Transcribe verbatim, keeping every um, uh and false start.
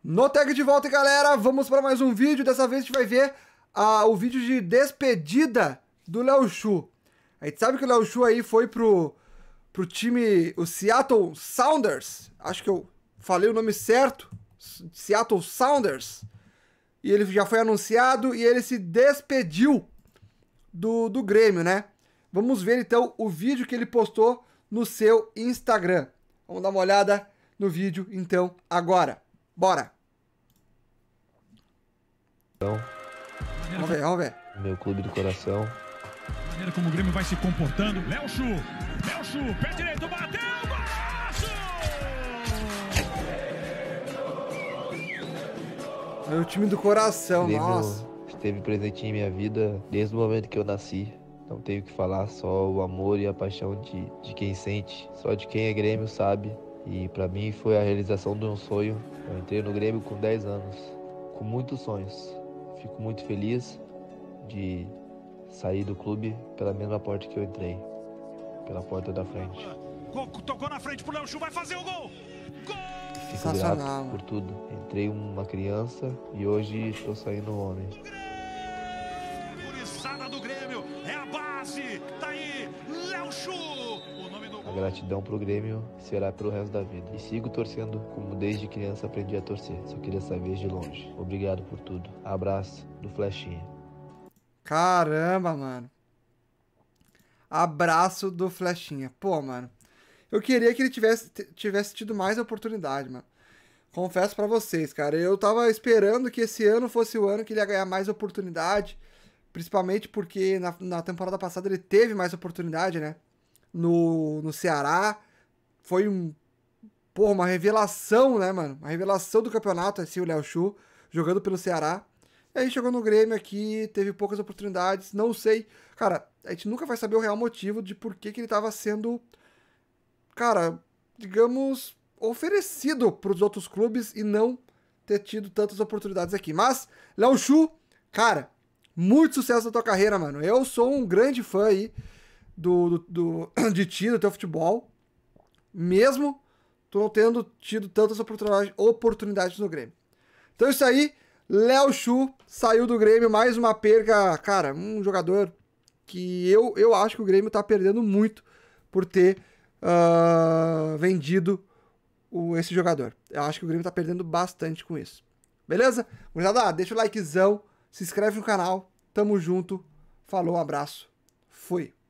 No tag de volta, galera, vamos para mais um vídeo. Dessa vez a gente vai ver uh, o vídeo de despedida do Léo Xu. A gente sabe que o Léo Xu aí foi pro, pro time, o Seattle Sounders. Acho que eu falei o nome certo. Seattle Sounders. E ele já foi anunciado e ele se despediu do, do Grêmio, né? Vamos ver então o vídeo que ele postou no seu Instagram. Vamos dar uma olhada no vídeo então agora. Bora! Então, vamos ver, vamos ver. Meu clube do coração. A maneira como o Grêmio vai se comportando. Léo Xu, Léo Xu, pé direito, bateu, golaço! Meu time do coração, Grêmio nossa. Esteve presente em minha vida desde o momento que eu nasci. Não tenho o que falar, só o amor e a paixão de, de quem sente. Só de quem é Grêmio sabe. E pra mim foi a realização de um sonho. Eu entrei no Grêmio com dez anos, com muitos sonhos. Fico muito feliz de sair do clube pela mesma porta que eu entrei, pela porta da frente. Tocou na frente pro Léo Xu, vai fazer o gol! Gol! Fico grato por tudo. Entrei uma criança e hoje estou saindo um homem. Guriçada do Grêmio, é a base, tá aí, Léo Xu! O nome do... A gratidão pro Grêmio será pelo resto da vida. E sigo torcendo como desde criança aprendi a torcer. Só queria saber de longe. Obrigado por tudo. Abraço do Flechinha. Caramba, mano. Abraço do Flechinha. Pô, mano. Eu queria que ele tivesse, tivesse tido mais oportunidade, mano. Confesso pra vocês, cara. Eu tava esperando que esse ano fosse o ano que ele ia ganhar mais oportunidade. Principalmente porque na, na temporada passada ele teve mais oportunidade, né? No, no Ceará. Foi um, porra, uma revelação, né, mano? Uma revelação do campeonato, assim, o Léo Xu, jogando pelo Ceará. E aí chegou no Grêmio aqui, teve poucas oportunidades, não sei. Cara, a gente nunca vai saber o real motivo de por que, que ele tava sendo, cara, digamos, oferecido pros outros clubes e não ter tido tantas oportunidades aqui. Mas, Léo Xu, cara, muito sucesso na tua carreira, mano. Eu sou um grande fã aí do, do, do, de ti, do teu futebol. Mesmo tu não tendo tido tantas oportunidades, oportunidades no Grêmio. Então é isso aí. Léo Xu saiu do Grêmio, mais uma perca. Cara, um jogador que eu, eu acho que o Grêmio tá perdendo muito por ter uh, vendido o, esse jogador. Eu acho que o Grêmio tá perdendo bastante com isso. Beleza? Gurizada, deixa o likezão, se inscreve no canal. Tamo junto. Falou, um abraço. Fui.